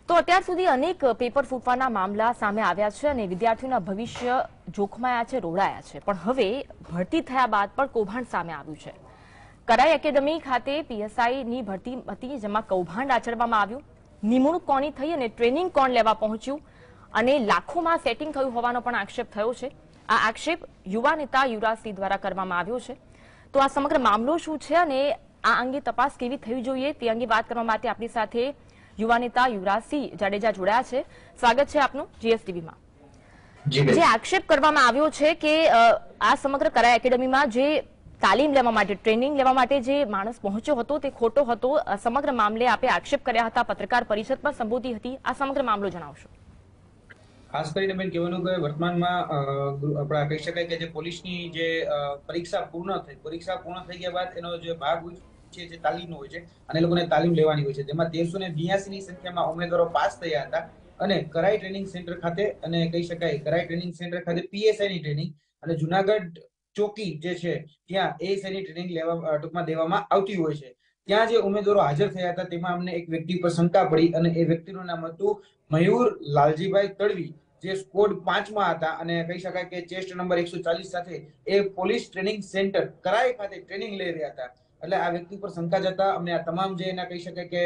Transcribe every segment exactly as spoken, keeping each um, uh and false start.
તો અત્યાર સુધી અનેક પેપર ફૂટવાના મામલા સામે આવ્યા છે અને વિદ્યાર્થીઓના ભવિષ્ય જોખમાયા છે, રોડાયા છે, પણ હવે ભરતી થયા બાદ પણ કૌભાંડ સામે આવ્યું છે। કરાઈ એકેડમી ખાતે પીએસઆઈની ભરતી હતી, જેમાં કૌભાંડ આચરવામાં આવ્યું। નિમણૂક કોની થઈ અને ટ્રેનિંગ કોણ લેવા પહોંચ્યું અને લાખોમાં સેટિંગ થયું હોવાનો પણ આક્ષેપ થયો છે। આ આક્ષેપ યુવા નેતા યુવરાજસિંહ દ્વારા કરવામાં આવ્યો છે। તો આ સમગ્ર મામલો શું છે અને આ અંગે તપાસ કેવી થવી જોઈએ તે અંગે વાત કરવા માટે આપણી સાથે યુવા નેતા યુવરાજસિંહ જાડેજા જોડાયા છે। સ્વાગત છે આપનું જીએસટીવીમાં। જે આક્ષેપ કરવામાં આવ્યો છે કે આ સમગ્ર કરાઈ એકેડમીમાં જે તાલીમ લેવા માટે, ટ્રેનિંગ લેવા માટે જે માણસ પહોંચ્યો હતો તે ખોટો હતો। સમગ્ર મામલે આપે આક્ષેપ કર્યા હતા, પત્રકાર પરિષદ પણ સંબોધી હતી। આ સમગ્ર મામલો જણાવશો। ખાસ કરીને બેન કહેવાનું કે વર્તમાનમાં આપણે કહી શકાય કે જે પોલીસની જે પરીક્ષા પૂર્ણ થઈ પરીક્ષા પૂર્ણ થઈ ગયા બાદ એનો જે ભાગ હોય છે જે તાલીમનો હોય છે અને એ લોકોને તાલીમ લેવાની હોય છે, જેમાં તેરસો ને બ્યાસી ની સંખ્યામાં ઉમેદવારો પાસ થયા હતા અને કરાઈ ટ્રેનિંગ સેન્ટર ખાતે અને કહી શકાય કરાઈ ટ્રેનિંગ સેન્ટર ખાતે પીએસઆઈ ની ટ્રેનિંગ અને જુનાગઢ ચોકી જે છે ત્યાં એએસઆઈ ની ટ્રેનિંગ લેવા ટૂંકમાં દેવામાં આવતી હોય છે। ત્યાં જે ઉમેદવારો હાજર થયા હતા તેમાં અમને એક વ્યક્તિ પર શંકા પડી અને એ વ્યક્તિનું નામ હતું મયુર લાલજીભાઈ તડવી, જે સ્કોડ પાંચમાં હતા અને કહી શકાય કે ચેસ્ટ નંબર એકસો ચાલીસ સાથે એ પોલીસ ટ્રેનિંગ સેન્ટર કરાઈ ખાતે ટ્રેનિંગ લઈ રહ્યા હતા। એટલે આ વ્યક્તિ પર શંકા જતા અમને આ તમામ જે એના કહી શકાય કે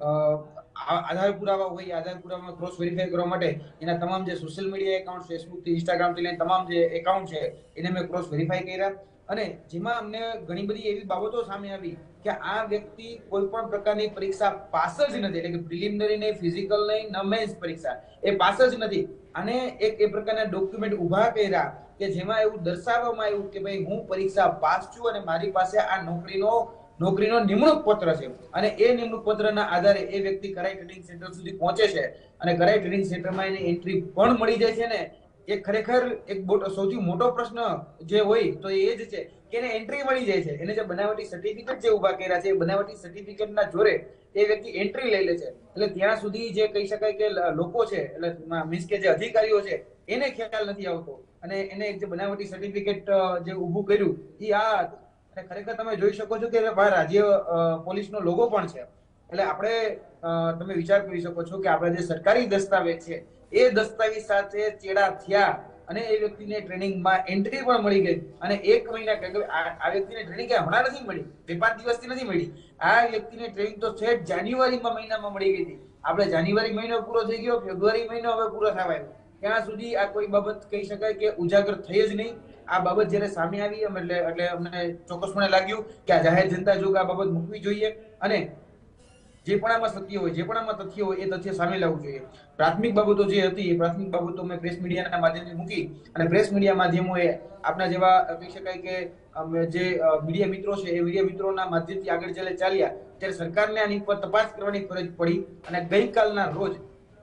આધાર પુરાવા હોય આધાર પુરાવા ક્રોસ વેરીફાઈ કરવા માટે એના તમામ જે સોશિયલ મીડિયા એકાઉન્ટ, ફેસબુક થી ઇન્સ્ટાગ્રામ થી લઈને તમામ જે એકાઉન્ટ છે એને મેં ક્રોસ વેરીફાઈ કર્યા અને જેમાં અમને ઘણી બધી એવી બાબતો સામે આવી કે આ વ્યક્તિ કોઈ પણ પ્રકારની પરીક્ષા પાસ જ નથી, એટલે કે પ્રિલિમિનરી નહીં, ફિઝિકલ નહીં, ન મેન્સ પરીક્ષા એ પાસ જ નથી। અને એક એ પ્રકારના ડોક્યુમેન્ટ ઉભા કર્યા કે જેમાં એવું દર્શાવવામાં આવ્યું કે ભાઈ હું પરીક્ષા પાસ છું અને મારી પાસે આ નોકરીનો નોકરીનો નિમણૂક પત્ર છે અને એ નિમણૂક પત્રના આધારે એ વ્યક્તિ કરાઈ ટ્રેનિંગ સેન્ટર સુધી પહોંચે છે અને કરાઈ ટ્રેનિંગ સેન્ટરમાં એને એન્ટ્રી પણ મળી જાય છે ને એ ખરેખર એક સૌથી મોટો પ્રશ્ન જે હોય તો એ જ છે કે એને એન્ટ્રી મળી જાય છે। એને જે બનાવટી સર્ટિફિકેટ જે ઉભા કર્યા છે એ બનાવટી સર્ટિફિકેટના જોરે એ વ્યક્તિ એન્ટ્રી લઈ લે છે। એટલે ત્યાં સુધી જે કહી શકાય કે લોકો છે એટલે મીન્સ કે જે અધિકારીઓ છે એને ખ્યાલ નથી આવતો અને એને જે બનાવટી સર્ટિફિકેટ જે ઊભું કર્યું એ આ અને ખરેખર તમે જોઈ શકો છો કે રાજ્ય પોલીસનો લોગો પણ છે। એટલે આપણે તમે વિચાર કરી શકો છો કે આપણે જે સરકારી દસ્તાવેજ છે એ દસ્તાવેજ સાથે ચેડા થયા અને એ વ્યક્તિને ટ્રેનિંગમાં એન્ટ્રી પણ મળી ગઈ અને એક મહિના આ વ્યક્તિને ટ્રેનિંગ હમણાં નથી મળી, બે પાંચ દિવસથી નથી મળી, આ વ્યક્તિને ટ્રેનિંગ તો છે જાન્યુઆરીમાં મહિનામાં મળી ગઈ હતી। આપણે જાન્યુઆરી મહિનો પૂરો થઈ ગયો, ફેબ્રુઆરી મહિનો હવે પૂરો થવા આવ્યો, ત્યાં સુધી આ કોઈ બાબત કહી શકાય કે ઉજાગર થઈ જ નહીં। આ બાબત જયારે સામે આવી એટલે એટલે અમને ચોક્કસપણે લાગ્યું કે આ જાહેર જનતા જો આ બાબત મૂકવી જોઈએ અને જે પણ આમાં સત્ય હોય, જે પણ આમાં તથ્ય હોય એ તથ્ય સામે લાવવું જોઈએ। પ્રાથમિક બાબતો જે હતી એ પ્રાથમિક બાબતો મેં પ્રેસ મીડિયાના માધ્યમથી મૂકી અને પ્રેસ મીડિયા માધ્યમોએ આપણા જેવા કહી શકાય કે જે મીડિયા મિત્રો છે એ મીડિયા મિત્રોના માધ્યમથી આગળ ચાલે ચાલ્યા ત્યારે સરકારને આની પર તપાસ કરવાની ફરજ પડી અને ગઈકાલના રોજ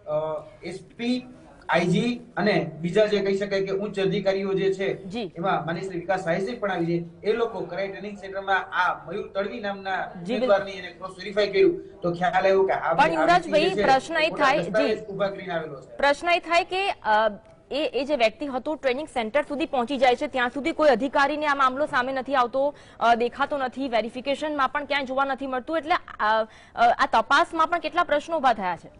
એસપી, આઈજી અને બીજા જે કહી શકાય કે ઉચ્ચ અધિકારીઓ જે છે એમાં માનનીય શ્રી વિકાસ સાહેબ પણ આવી છે, એ લોકો કરાઈ ટ્રેનિંગ સેન્ટરમાં આ મયુર તડવી નામના ઉમેદવારની એને ક્રોસ વેરીફાઈ કર્યું તો ખ્યાલ આવ્યો કે આ પણ યુવરાજભાઈ પ્રશ્ન એ થાય જી ઉભા કરીને આવેલો છે। પ્રશ્ન એ થાય કે એ એ જે વ્યક્તિ હતું ટ્રેનિંગ સેન્ટર સુધી પહોંચી જાય છે ત્યાં સુધી કોઈ અધિકારીને આ મામલો સામે નથી આવતો, દેખાતો નથી, વેરિફિકેશનમાં પણ ક્યાંય જોવા નથી મળતું, એટલે આ તપાસમાં પણ કેટલા પ્રશ્નો ઉભા થયા છે?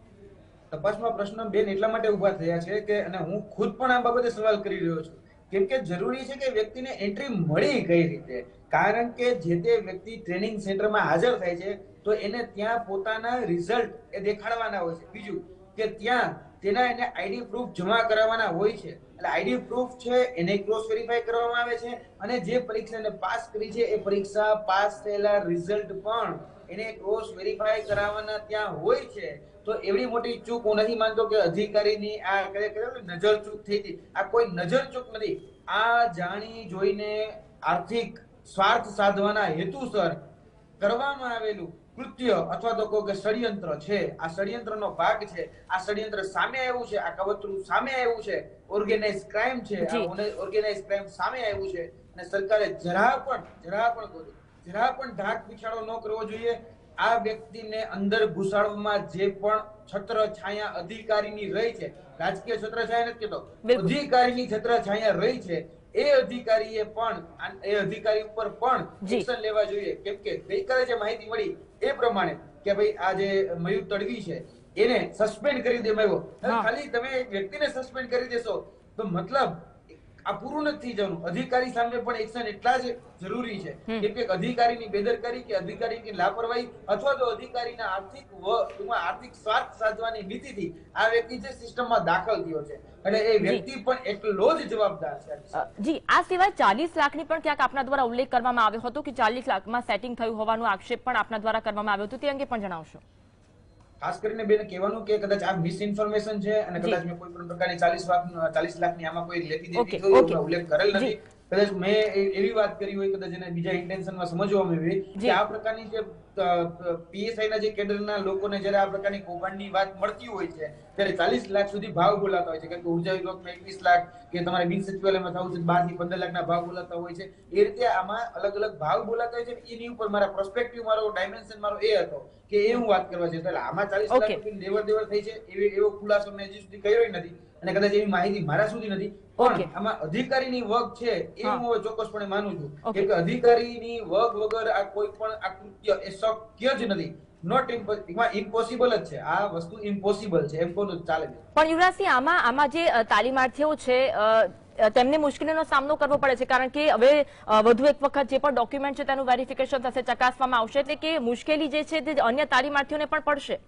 તપાસમાં પ્રશ્ન બેન એટલા માટે ઉભા થયા છે કે અને હું ખુદ પણ આ બાબતે સવાલ કરી રહ્યો છું કેમ કે જરૂરી છે કે વ્યક્તિને એન્ટ્રી મળી કઈ રીતે, કારણ કે જે તે વ્યક્તિ ટ્રેનિંગ સેન્ટરમાં હાજર થાય છે તો એને ત્યાં પોતાના રિઝલ્ટ એ દેખાડવાના હોય છે। બીજું કે ત્યાં તેના એને આઈડી પ્રૂફ જમા કરાવવાના હોય છે, એટલે આઈડી પ્રૂફ છે એને ક્રોસ વેરીફાઈ કરવામાં આવે છે અને જે પરીક્ષાને પાસ કરી છે એ પરીક્ષા પાસ થયેલા રિઝલ્ટ પણ એને ક્રોસ વેરીફાઈ કરાવવાના ત્યાં હોય છે। તો એવડી મોટી ચૂક હું નથી માનતો કે અધિકારીની આ નજર ચૂક થઈ હતી, આ કોઈ નજર ચૂક નથી, આ જાણી જોઈને આર્થિક સ્વાર્થ સાધવાના હેતુસર કરવામાં આવેલું કૃત્ય અથવા તો કહો કે ષડયંત્ર છે। આ ષડયંત્રનો ભાગ છે, આ ષડયંત્ર સામે આવ્યું છે, આ કવતરું સામે આવ્યું છે, ઓર્ગેનાઇઝ ક્રાઇમ છે, આ ઓર્ગેનાઇઝ ક્રાઇમ સામે આવ્યું છે અને સરકારે જરા પણ જરા પણ જરા પણ ઢાક પીછાડો ન કરવો જોઈએ। આ વ્યક્તિને અંદર ઘુસાડવામાં જે પણ છત્ર છાયા અધિકારીની રહી છે, રાજકીય છત્ર છાયા નથી કહેતો, અધિકારીની છત્ર છાયા રહી છે, એ અધિકારીએ પણ એ અધિકારી ઉપર પણ એક્શન લેવા જોઈએ કેમ કે ગઈકાલે જે માહિતી મળી એ પ્રમાણે કે ભાઈ આ જે મયુર તડવી છે એને સસ્પેન્ડ કરી દેવામાં આવ્યો. ખાલી તમે એક વ્યક્તિને સસ્પેન્ડ કરી દેશો તો મતલબ આ પૂરું નથી જવાનું. અધિકારી સામે પણ એક્શન એટલા જ જરૂરી છે કેમ કે અધિકારીની બેદરકારી કે અધિકારીની લાપરવાહી અથવા તો અધિકારીના આર્થિક આર્થિક સ્વાર્થ સાધવાની નીતિથી આ વ્યક્તિ જે સિસ્ટમમાં દાખલ થયો છે અને એ વ્યક્તિ પણ એટલો જ જવાબદાર છે. જી, આ સિવાય ચાલીસ લાખની પણ ક્યાંક આપના દ્વારા ઉલ્લેખ કરવામાં આવ્યો હતો કે ચાલીસ લાખમાં સેટિંગ થયું હોવાનો આક્ષેપ પણ આપના દ્વારા કરવામાં આવ્યો હતો, તે અંગે પણ જણાવશો. ખાસ કરીને બેન કહેવાનું કે કદાચ આ મિસ ઇન્ફોર્મેશન છે અને કદાચ મેં કોઈ પણ પ્રકારની ચાલીસ લાખ ચાલીસ લાખની આમાં કોઈ લેતી દેતી થયું ઉલ્લેખ કરેલ નથી. કદાચ મેં એવી વાત કરી હોય કદાચ એને બીજા ઇન્ટેન્શનમાં સમજવામાં આવી કે આ પ્રકારની જે પીએસઆઈ ના જે કેડરના લોકોને જયારે આ પ્રકારની કૌભાંડની વાત મળતી હોય છે ત્યારે ચાલીસ લાખ સુધી ભાવ બોલાતા હોય છે. કારણ કે ઉર્જા વિભાગમાં એકવીસ લાખ કે તમારે બિન સચિવાલયમાં થવું છે બાર થી પંદર લાખના ભાવ બોલાતા હોય છે. એ રીતે આમાં અલગ અલગ ભાવ બોલાતા હોય છે. એની ઉપર મારા પ્રોસ્પેક્ટિવ મારો ડાયમેન્શન મારો એ હતો કે એ હું વાત કરવા છે. એટલે આમાં ચાલીસ લાખ રૂપિયાની લેવડ દેવડ થઈ છે એવો ખુલાસો મેં હજી સુધી કર્યો નથી અને કદાચ એવી માહિતી મારા સુધી નથી. પણ આમાં અધિકારીની વગ છે એ હું ચોક્કસપણે માનું છું કે અધિકારીની વગ વગર આ કોઈ પણ આ કૃત્ય એ શક્ય જ નથી. નોટ ઇમ્પોસિબલ જ છે. આ વસ્તુ ઇમ્પોસિબલ છે એમ કોનું ચાલે છે. પણ યુવરાજસિંહ, આમાં આમાં જે તાલીમાર્થીઓ છે તેમને મુશ્કેલીનો સામનો કરવો પડે છે કારણ કે હવે વધુ એક વખત જે પણ ડોક્યુમેન્ટ છે તેનું વેરિફિકેશન થશે, ચકાસવામાં આવશે, એટલે કે મુશ્કેલી જે છે તે અન્ય તાલીમાર્થીઓને પણ પડશે.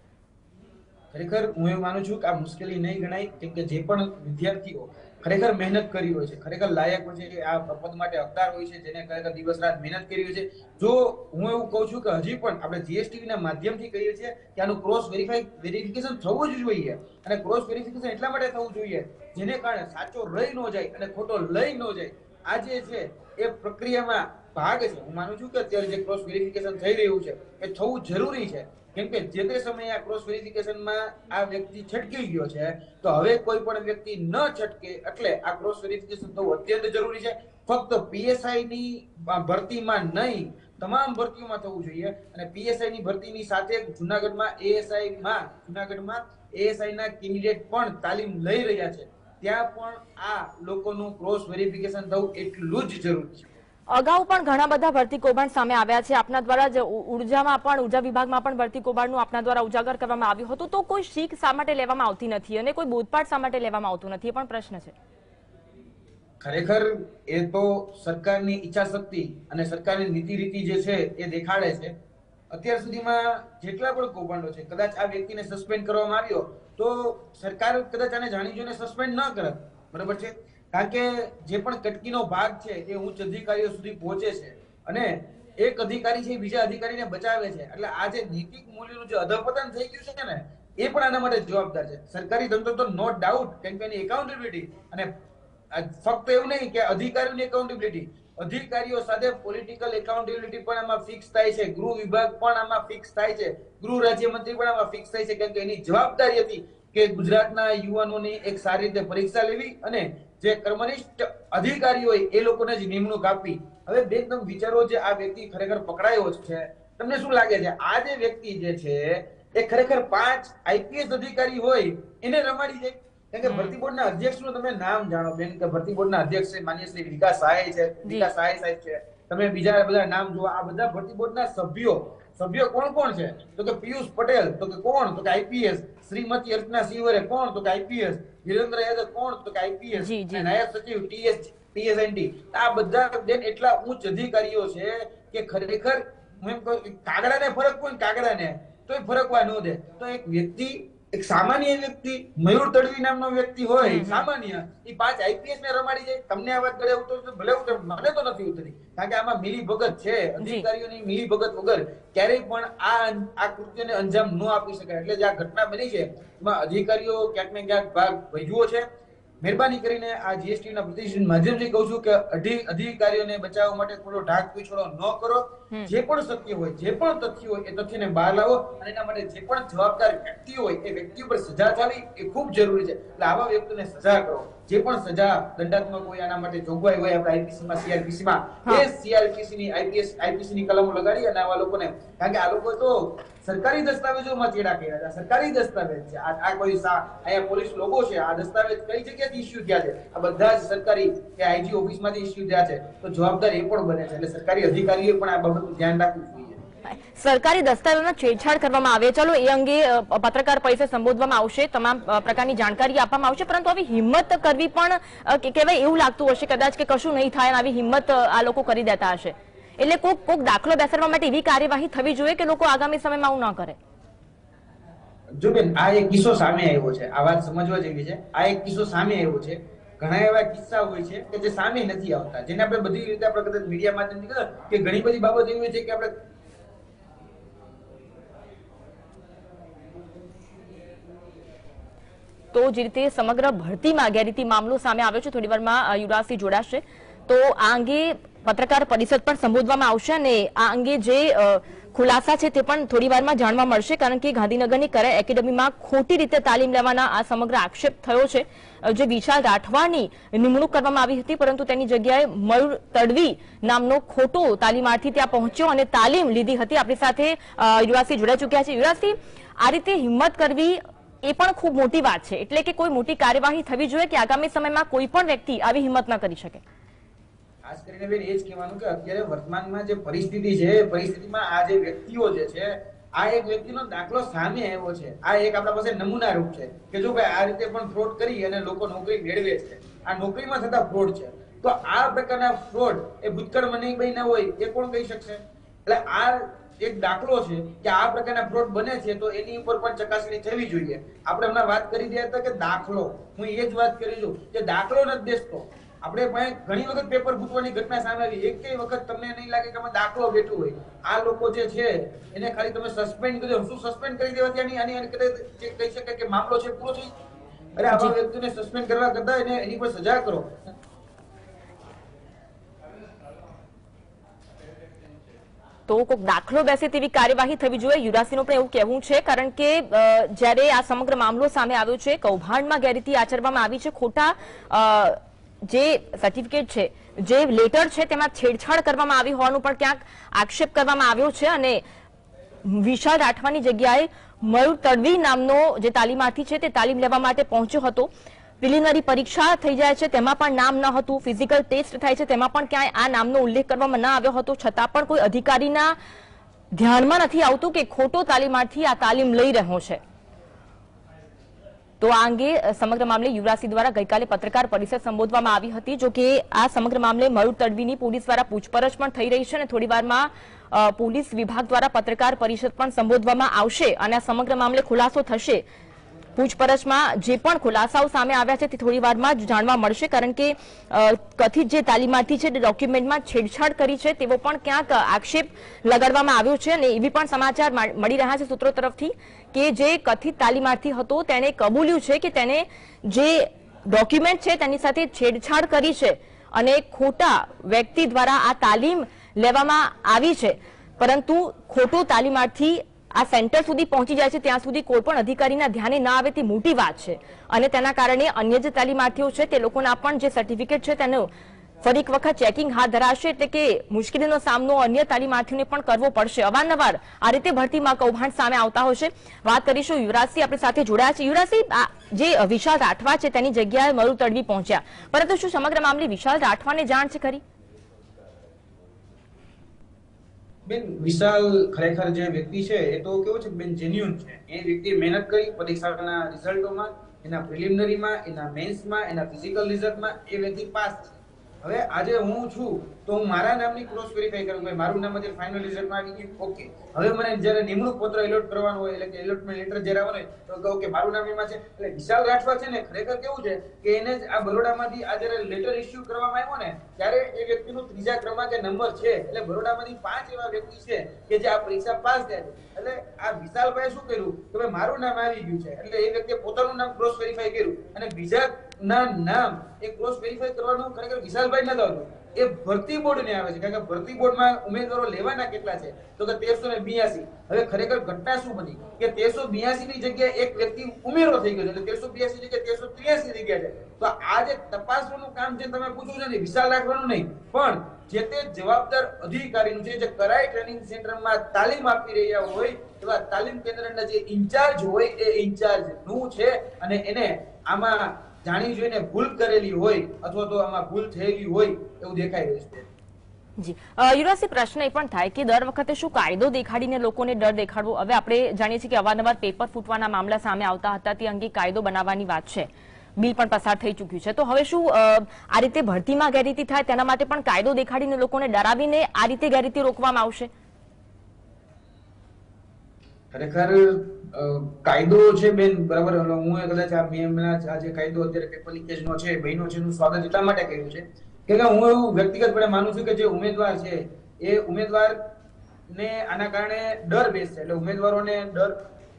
ખરેખર હું એવું માનું છું કે આ મુશ્કેલી નહીં ગણાય કેમ કે જે પણ વિદ્યાર્થીઓ ખરેખર મહેનત કરી હોય છે, ખરેખર લાયક હોય છે, આ પદ માટે હકદાર હોય છે, જેને ખરેખર દિવસ રાત મહેનત કરી હોય છે, જો હું એવું કહું છું કે હજી પણ આપણે જીએસટીવી ના માધ્યમથી કહીએ છીએ કે આનું ક્રોસ વેરીફાઈ વેરિફિકેશન થવું જ જોઈએ. અને ક્રોસ વેરિફિકેશન એટલા માટે થવું જોઈએ જેને કારણે સાચો રહી ન જાય અને ખોટો લઈ ન જાય. આ જે છે એ પ્રક્રિયામાં ભાગ છે. હું માનું છું કે અત્યારે જે ક્રોસ વેરિફિકેશન થઈ રહ્યું છે એ થવું જરૂરી છે કેમ કે જે તે સમયે આ ક્રોસ વેરિફિકેશનમાં આ વ્યક્તિ છટકી ગયો છે તો હવે કોઈ પણ વ્યક્તિ ન છટકે એટલે આ ક્રોસ વેરિફિકેશન થવું અત્યંત જરૂરી છે. ફક્ત પીએસઆઈ ની ભરતીમાં નહીં તમામ ભરતીઓમાં થવું જોઈએ. અને પીએસઆઈ ની ભરતીની સાથે જુનાગઢમાં એએસઆઈ માં જુનાગઢમાં એએસઆઈ ના કેન્ડિડેટ પણ તાલીમ લઈ રહ્યા છે. ત્યાં પણ આ લોકોનું ક્રોસ વેરિફિકેશન થવું એટલું જ જરૂરી છે. અગાઉ પણ ઘણા બધા ભરતી કૌભાંડ સામે આવ્યા છે. આપના દ્વારા જ ઉર્જામાં પણ ઉર્જા વિભાગમાં પણ ભરતી કૌભાંડનું આપના દ્વારા ઉજાગર કરવામાં આવ્યું હતું. તો કોઈ શીખ શા માટે લેવામાં આવતી નથી અને કોઈ બોધપાઠ શા માટે લેવામાં આવતું નથી, એ પણ પ્રશ્ન છે. ખરેખર એ તો સરકારની ઈચ્છા શક્તિ અને સરકારની નીતિ રીતિ જે છે એ દેખાડે છે. અત્યાર સુધીમાં જેટલા પણ કૌભાંડો છે કદાચ આ વ્યક્તિને સસ્પેન્ડ કરવામાં આવ્યો તો સરકાર કદાચ આને જાણી જોઈને સસ્પેન્ડ ન કરે, બરોબર છે, કારણ કે જે પણ કટકીનો ભાગ છે એ ઉચ્ચ અધિકારીઓ સુધી પહોંચે છે અને એક અધિકારી છે બીજા અધિકારીને બચાવે છે. એટલે આ જે નૈતિક મૂલ્યોનું જે અધપતન થઈ ગયું છે ને એ પણ આના માટે જવાબદાર છે. સરકારી તંત્ર તો નો ડાઉટ કેમ કે એની એકાઉન્ટેબિલિટી અને ફક્ત એવું નહીં કે અધિકારીઓની એકાઉન્ટેબિલિટી, અધિકારીઓ સાથે પોલિટિકલ એકાઉન્ટેબિલિટી પણ આમાં ફિક્સ થાય છે. ગૃહ વિભાગ પણ આમાં ફિક્સ થાય છે. ગૃહ રાજ્યમંત્રી પણ આમાં ફિક્સ થાય છે કેમ કે એની જવાબદારી હતી કે ગુજરાતના યુવાનોની એક સારી રીતે પરીક્ષા લેવી અને જે કર્મનિષ્ઠ અધિકારી હોય એ લોકોને જ નિમણૂક આપવી. હવે બેન તમે વિચારો જે આ વ્યક્તિ ખરેખર પકડાયો છે, તમને શું લાગે છે આ જે વ્યક્તિ જે છે એ ખરેખર પાંચ આઈપીએસ અધિકારી હોય એને રમાડી જાય? કારણ કે ભરતી બોર્ડના અધ્યક્ષનું તમે નામ જાણો બેન કે ભરતી બોર્ડના અધ્યક્ષ છે માનનીય શ્રી વિકાસ સહાય છે, વિકાસ સહાય સાહેબ છે. તમે બીજા બધા નામ જુઓ, આ બધા ભરતી બોર્ડના સભ્યો સભ્યો કોણ કોણ છે? તો કે પિયુષ પટેલ, તો કે કોણ? તો કે આઈપીએસ. શ્રીમતી અર્ચના સિંવરે કોણ? તો કે આઈપીએસ. વિરેન્દ્ર યાદવ કોણ? તો કે આઈપીએસ. નાયબ સચિવ ટીએસ ટીએસએનટી. આ બધા બેન એટલા ઉચ્ચ અધિકારીઓ છે કે ખરેખર હું એમ કહું કાગડાને ફરક કોઈ કાગડાને તો ફરકવા ન દે. તો એક વ્યક્તિ એક સામાન્ય વ્યક્તિ મયુર તડવી નામનો વ્યક્તિ હોય સામાન્ય, એ પાંચ આઈપીએસ ને રમાડી જાય. તમને આ વાત ગળે ઉતરતો ભલે ઉતર, મને તો નથી ઉતરી કારણ કે આમાં મિલી ભગત છે. અધિકારીઓની મિલી ભગત વગર ક્યારેય પણ આ આ કૃત્યને અંજામ ન આપી શકાય. એટલે જે આ ઘટના બની છે એમાં અધિકારીઓ ક્યાંક ને ક્યાંક ભાગ ભજવો છે. મહેરબાની કરીને આ જીએસટી ના પ્રતિનિધિ માધ્યમથી કહું છું કે અધિકારીઓને બચાવવા માટે થોડો ઢાક પીછોડો ન કરો. જે પણ સત્ય હોય, જે પણ તથ્ય હોય એ તથ્યને બહાર લાવો અને એના માટે જે પણ જવાબદાર વ્યક્તિ હોય એ વ્યક્તિ ઉપર સજા થવી એ ખૂબ જરૂરી છે. એટલે આવા વ્યક્તિને સજા કરો. જે પણ સજા દંડાત્મક હોય આના માટે જોગવાઈ હોય આપણે આઈપીસી માં સીઆરપીસી માં એ સીઆરપીસી ની આઈપીએસ આઈપીસી ની કલમો લગાડી અને આવા લોકોને, કારણ કે આ લોકો તો સરકારી દસ્તાવેજોમાં ચેડા કર્યા હતા. સરકારી દસ્તાવેજ છે આ કોઈ અહીંયા પોલીસ લોગો છે, આ દસ્તાવેજ કઈ જગ્યાથી ઇસ્યુ થયા છે? આ બધા જ સરકારી કે આઈજી ઓફિસમાંથી ઇસ્યુ થયા છે. તો જવાબદાર એ પણ બને છે. એટલે સરકારી અધિકારીઓએ પણ આ બાબતનું ધ્યાન રાખવું જોઈએ. સરકારી દસ્તાવેજોમાં છેડછાડ કરવામાં આવે, ચલો એ અંગે પત્રકાર પરિષદ સંબોધવામાં આવશે, તમામ પ્રકારની જાણકારી આપવામાં આવશે, પરંતુ આવી હિંમત કરવી પણ કહેવાય એવું લાગતું હશે કદાચ કે કશું નહીં થાય, આવી હિંમત આ લોકો કરી દેતા હશે. એટલે કોક કોક દાખલો બેસાડવા માટે એવી કાર્યવાહી થવી જોઈએ કે લોકો આગામી સમયમાં આવું ન કરે. જો બેન, આ એક કિસ્સો સામે આવ્યો છે, આ વાત સમજવા જેવી છે. આ એક કિસ્સો સામે આવ્યો છે. ઘણા એવા કિસ્સા હોય છે કે જે સામે નથી આવતા, જેને આપણે બધી રીતે આપણે કદાચ મીડિયા માધ્યમથી કદાચ કે ઘણી બધી બાબત એવી હોય છે કે આપણે તો જે રીતે સમગ્ર ભરતીમાં ગેરરીતિ મામલો સામે આવ્યો છે, થોડી વારમાં યુવરાજસિંહ જોડાશે તો આ અંગે પત્રકાર પરિષદ પણ સંબોધવામાં આવશે અને આ અંગે જે ખુલાસા છે તે પણ થોડી વારમાં જાણવા મળશે, કારણ કે ગાંધીનગરની કરાઈ એકેડમીમાં ખોટી રીતે તાલીમ લેવાના આ સમગ્ર આક્ષેપ થયો છે. જે વિશાલ રાઠવાની નિમણૂક કરવામાં આવી હતી, પરંતુ તેની જગ્યાએ મયુર તડવી નામનો ખોટો તાલીમાર્થી ત્યાં પહોંચ્યો અને તાલીમ લીધી હતી. આપણી સાથે યુવરાજસિંહ જોડાઈ ચૂક્યા છે. યુવરાજસિંહ, આ રીતે હિંમત કરવી એ પણ ખૂબ મોટી વાત છે, એટલે કે કોઈ મોટી કાર્યવાહી થવી જોઈએ કે આગામી સમયમાં કોઈ પણ વ્યક્તિ આવી હિંમત ન કરી શકે. ખાસ કરીને બેન એ જ કહેવાનું કે અત્યારે વર્તમાનમાં જે પરિસ્થિતિ છે, પરિસ્થિતિમાં આ જે વ્યક્તિઓ જે છે, આ એક વ્યક્તિનો દાખલો સામે આવ્યો છે. આ એક આપણા પાસે નમૂના રૂપ છે કે જો ભાઈ આ રીતે પણ ફ્રોડ કરી અને લોકો નોકરી મેળવે છે, આ નોકરીમાં થતા ફ્રોડ છે. તો આ પ્રકારના ફ્રોડ એ ભૂતકાળમાં નહીં બન્યા હોય એ કોણ કહી શકશે? એટલે આ એક દાખલો છે કે આ પ્રકારના ફ્રોડ બને છે, તો એની ઉપર પણ ચકાસણી થવી જોઈએ. આપણે હમણાં વાત કરી રહ્યા હતા કે દાખલો, હું એ જ વાત કરી છું કે દાખલો નથી દેશતો. આપણે ઘણી વખત પેપર ફૂટવાની ઘટના સામે આવી, એક વખત તમને નહીં લાગે કે આમાં દાખલો બેઠું હોય. આ લોકો જે છે એને ખાલી તમે સસ્પેન્ડ કરી દો. શું સસ્પેન્ડ કરી દેવાથી આની આની કહી શકાય કે મામલો છે પૂરો થઈ? અરે આવા વ્યક્તિને સસ્પેન્ડ કરવા કરતા એને એની પર સજા કરો. તો કોઈક દાખલો બેસે તેવી કાર્યવાહી થવી જોઈએ, યુવરાજસિંહનું પણ એવું કહેવું છે, કારણ કે જ્યારે આ સમગ્ર મામલો સામે આવ્યો છે, કૌભાંડમાં ગેરરીતિ આચરવામાં આવી છે, ખોટા જે સર્ટિફિકેટ છે, જે લેટર છે તેમાં છેડછાડ કરવામાં આવી હોવાનું પણ ક્યાંક આક્ષેપ કરવામાં આવ્યો છે અને વિશાલ રાઠવાની જગ્યાએ મયુર તડવી નામનો જે તાલીમાર્થી છે તે તાલીમ લેવા માટે પહોંચ્યો હતો. પ્રિલિમિનરી પરીક્ષા થઈ જાય છે તેમાં પણ નામ ન હતું, ફિઝિકલ ટેસ્ટ થાય છે તેમાં પણ ક્યાંય આ નામનો ઉલ્લેખ કરવામાં ન આવ્યો હતો, છતાં પણ કોઈ અધિકારીના ધ્યાનમાં નથી આવતું કે ખોટો તાલીમાર્થી આ તાલીમ લઈ રહ્યો છે. તો આ અંગે સમગ્ર મામલે યુવરાજસિંહ દ્વારા ગઈકાલે પત્રકાર પરિષદ સંબોધવામાં આવી હતી. જો કે આ સમગ્ર મામલે મયુર તડવીની પોલીસ દ્વારા પૂછપરછ પણ થઈ રહી છે અને થોડી વારમાં પોલીસ વિભાગ દ્વારા પત્રકાર પરિષદ પણ સંબોધવામાં આવશે અને આ સમગ્ર મામલે ખુલાસો થશે. પૂછપરછમાં જે પણ ખુલાસાઓ સામે આવ્યા છે તે થોડી વારમાં જ જાણવા મળશે, કારણ કે કથિત જે તાલીમાર્થી છે તે ડોક્યુમેન્ટમાં છેડછાડ કરી છે તેવો પણ ક્યાંક આક્ષેપ લગાડવામાં આવ્યો છે અને એવી પણ સમાચાર મળી રહ્યા છે સૂત્રો તરફથી કે જે કથિત તાલીમાર્થી હતો તેણે કબૂલ્યું છે કે તેને જે ડોક્યુમેન્ટ છે તેની સાથે છેડછાડ કરી છે અને ખોટા વ્યક્તિ દ્વારા આ તાલીમ લેવામાં આવી છે, પરંતુ ખોટો તાલીમાર્થી આ સેન્ટર સુધી પહોંચી જાય છે ત્યાં સુધી કોઈ પણ અધિકારીના ધ્યાને ના આવે તે મોટી વાત છે અને તેના કારણે અન્ય જે તાલીમાર્થીઓ છે તે લોકોના પણ જે સર્ટિફિકેટ છે તેનું ફરી એક વખત ચેકિંગ હાથ ધરાશે, એટલે કે મુશ્કેલીનો સામનો અન્ય તાલીમાર્થીઓને પણ કરવો પડશે. અવારનવાર આ રીતે ભરતીમાં કૌભાંડ સામે આવતા હશે. વાત કરીશું યુવરાજસિંહ આપણી સાથે જોડાયા છે. યુવરાજસિંહ, જે વિશાલ રાઠવા છે તેની જગ્યાએ મયુર તડવી પહોંચ્યા, પરંતુ શું સમગ્ર મામલે વિશાલ રાઠવાને જાણ છે ખરી? બેન, વિશાલ ખરેખર જે વ્યક્તિ છે એ તો કેવો છે બેન, જેન્યુઅન છે. એ વ્યક્તિ મહેનત કરી પરીક્ષાના રિઝલ્ટોમાં, એના પ્રિલિમિનરીમાં, એના મેન્સમાં, એના ફિઝિકલ રિઝલ્ટમાં એ વ્યક્તિ પાસ છે. હવે આજે હું છું તો હું મારા નામની ક્રોસ વેરીફાઈ કરું કે મારું નામ અત્યારે ફાઇનલ રિઝલ્ટમાં આવી ગયું, ઓકે. હવે મને જ્યારે નિમણૂક પત્ર એલોટ કરવાનું હોય, એટલે કે એલોટમેન્ટ લેટર જ્યારે આવવાનું હોય તો કહું કે મારું નામ એમાં છે. એટલે વિશાલ રાઠવા છે ને, ખરેખર કેવું છે કે એને જ આ બરોડામાંથી આ જ્યારે લેટર ઇસ્યુ કરવામાં આવ્યો ને ત્યારે એ વ્યક્તિનું ત્રીજા ક્રમાંકે નંબર છે. એટલે બરોડામાંથી પાંચ એવા વ્યક્તિ છે કે જે આ પરીક્ષા પાસ થયા છે. એટલે આ વિશાલભાઈ શું કર્યું કે ભાઈ મારું નામ આવી ગયું છે, એટલે એ વ્યક્તિએ પોતાનું નામ ક્રોસ વેરીફાઈ કર્યું અને બીજા ના નામ એ ક્રોસ વેરીફાઈ કરવાનું ખરેખર વિશાલભાઈ નથી આવતું, એ ભરતી બોર્ડ ને આવે છે. કારણ કે ભરતી બોર્ડમાં ઉમેદવારો લેવાના કેટલા છે તો કે તેરસો ને બ્યાસી. હવે ખરેખર ઘટના શું બની કે તેરસો બ્યાસી ની જગ્યાએ એક વ્યક્તિ ઉમેરો થઈ ગયો છે, એટલે તેરસો બ્યાસી જગ્યાએ તેરસો ત્ર્યાસી થઈ ગયા છે. તો આ જે તપાસવાનું કામ જે તમે પૂછો છો ને, વિશાલ રાખવાનું નહીં પણ જે તે જવાબદાર અધિકારીનું છે, જે કરાઈ ટ્રેનિંગ સેન્ટરમાં તાલીમ આપી રહ્યા હોય એવા તાલીમ કેન્દ્રના જે ઇન્ચાર્જ હોય એ ઇન્ચાર્જ નું છે અને એને આમાં જાણી જોઈને ભૂલ કરેલી હોય અથવા તો આમાં ભૂલ થયેલી હોય એવું દેખાઈ રહ્યું છે. જી યુવરાજસિંહ, પ્રશ્ન એ પણ થાય કે દર વખતે શું કાયદો દેખાડીને લોકોને ડર દેખાડવો? હવે આપણે જાણીએ છીએ કે અવારનવાર પેપર ફૂટવાના મામલા સામે આવતા હતા, તે અંગે કાયદો બનાવવાની વાત છે, બિલ પણ પસાર થઈ ચૂક્યું છે, તો હવે શું આ રીતે ભરતીમાં ગેરરીતિ થાય તેના માટે પણ કાયદો દેખાડીને લોકોને ડરાવીને આ રીતે ગેરરીતિ રોકવામાં આવશે? ખરેખર કાયદો છે બેન, બરાબર. હું કદાચ આ આ જે કાયદો અત્યારે પેપર લીકેજ નો છે, બહેનો છે, એનું સ્વાગત એટલા માટે કર્યું છે કે હું એવું વ્યક્તિગતપણે માનું છું કે જે ઉમેદવાર છે એ ઉમેદવાર ને આના કારણે ડર બેસશે, એટલે ઉમેદવારોને ડર.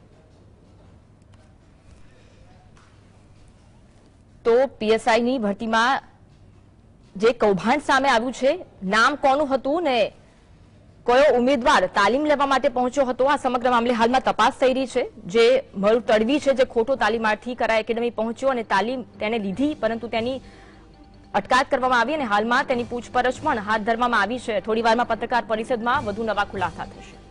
તો પીએસઆઈ ની ભરતીમાં જે કૌભાંડ સામે આવ્યું છે, નામ કોનું હતું ને કયો ઉમેદવાર તાલીમ લેવા માટે પહોંચ્યો હતો, આ સમગ્ર મામલે હાલમાં તપાસ થઈ રહી છે. જે મરુ તડવી છે, જે ખોટો તાલીમાર્થી કરાઈ એકેડમી પહોંચ્યો અને તાલીમ તેને લીધી, પરંતુ તેની અટકાયત કરવામાં આવી અને હાલમાં તેની પૂછપરછ પણ હાથ ધરવામાં આવી છે. થોડી વારમાં પત્રકાર પરિષદમાં વધુ નવા ખુલાસા થશે.